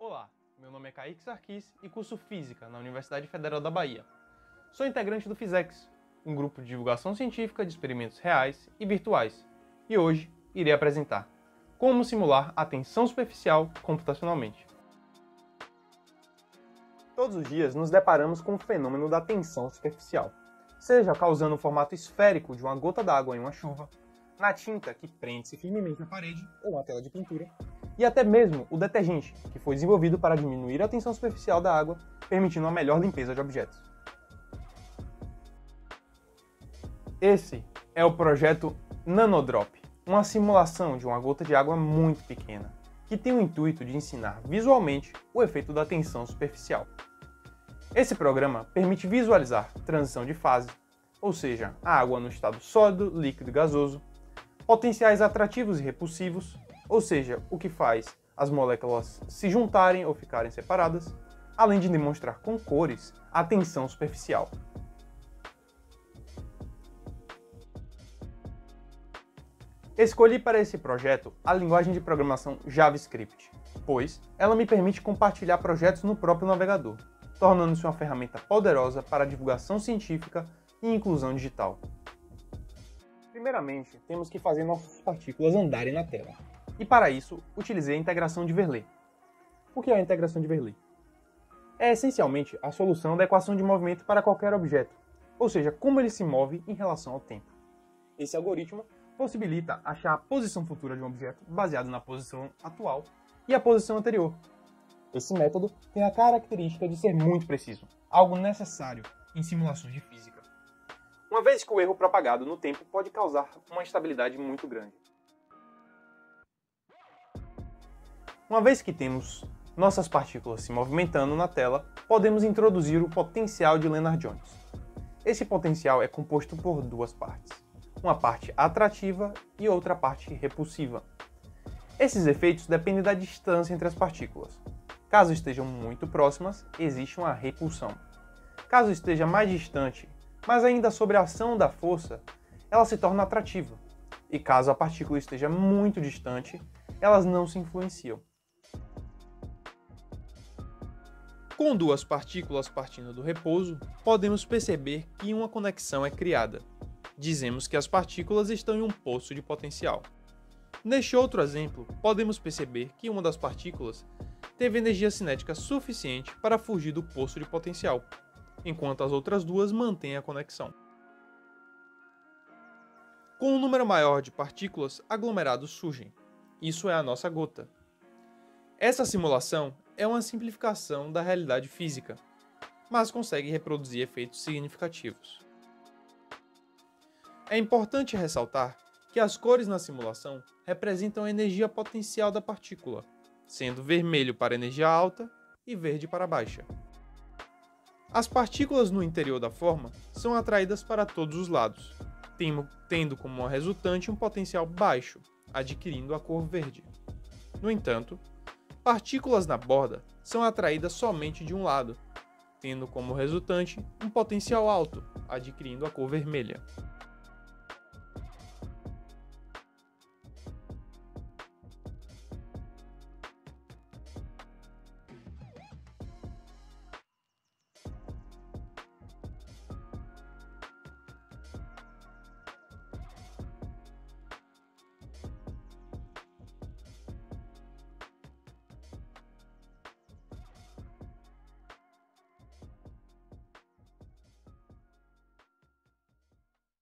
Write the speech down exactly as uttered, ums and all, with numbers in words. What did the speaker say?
Olá, meu nome é Kaique Sarkis e curso Física na Universidade Federal da Bahia. Sou integrante do Fisex, um grupo de divulgação científica de experimentos reais e virtuais, e hoje irei apresentar como simular a tensão superficial computacionalmente. Todos os dias nos deparamos com o fenômeno da tensão superficial, seja causando o formato esférico de uma gota d'água em uma chuva, na tinta que prende-se firmemente à parede ou à tela de pintura, e até mesmo o detergente, que foi desenvolvido para diminuir a tensão superficial da água, permitindo uma melhor limpeza de objetos. Esse é o projeto Nanodrop, uma simulação de uma gota de água muito pequena, que tem o intuito de ensinar visualmente o efeito da tensão superficial. Esse programa permite visualizar transição de fase, ou seja, a água no estado sólido, líquido e gasoso, potenciais atrativos e repulsivos, ou seja, o que faz as moléculas se juntarem ou ficarem separadas, além de demonstrar com cores a tensão superficial. Escolhi para esse projeto a linguagem de programação JavaScript, pois ela me permite compartilhar projetos no próprio navegador, tornando-se uma ferramenta poderosa para a divulgação científica e inclusão digital. Primeiramente, temos que fazer nossas partículas andarem na tela. E para isso, utilizei a integração de Verlet. O que é a integração de Verlet? É essencialmente a solução da equação de movimento para qualquer objeto, ou seja, como ele se move em relação ao tempo. Esse algoritmo possibilita achar a posição futura de um objeto baseado na posição atual e a posição anterior. Esse método tem a característica de ser muito preciso, algo necessário em simulações de física, uma vez que o erro propagado no tempo pode causar uma instabilidade muito grande. Uma vez que temos nossas partículas se movimentando na tela, podemos introduzir o potencial de Lennard-Jones. Esse potencial é composto por duas partes, uma parte atrativa e outra parte repulsiva. Esses efeitos dependem da distância entre as partículas. Caso estejam muito próximas, existe uma repulsão. Caso esteja mais distante, mas ainda sob a ação da força, ela se torna atrativa. E caso a partícula esteja muito distante, elas não se influenciam. Com duas partículas partindo do repouso, podemos perceber que uma conexão é criada. Dizemos que as partículas estão em um poço de potencial. Neste outro exemplo, podemos perceber que uma das partículas teve energia cinética suficiente para fugir do poço de potencial, enquanto as outras duas mantêm a conexão. Com um número maior de partículas, aglomerados surgem. Isso é a nossa gota. Essa simulação é uma simplificação da realidade física, mas consegue reproduzir efeitos significativos. É importante ressaltar que as cores na simulação representam a energia potencial da partícula, sendo vermelho para energia alta e verde para baixa. As partículas no interior da forma são atraídas para todos os lados, tendo como resultante um potencial baixo, adquirindo a cor verde. No entanto, partículas na borda são atraídas somente de um lado, tendo como resultante um potencial alto, adquirindo a cor vermelha.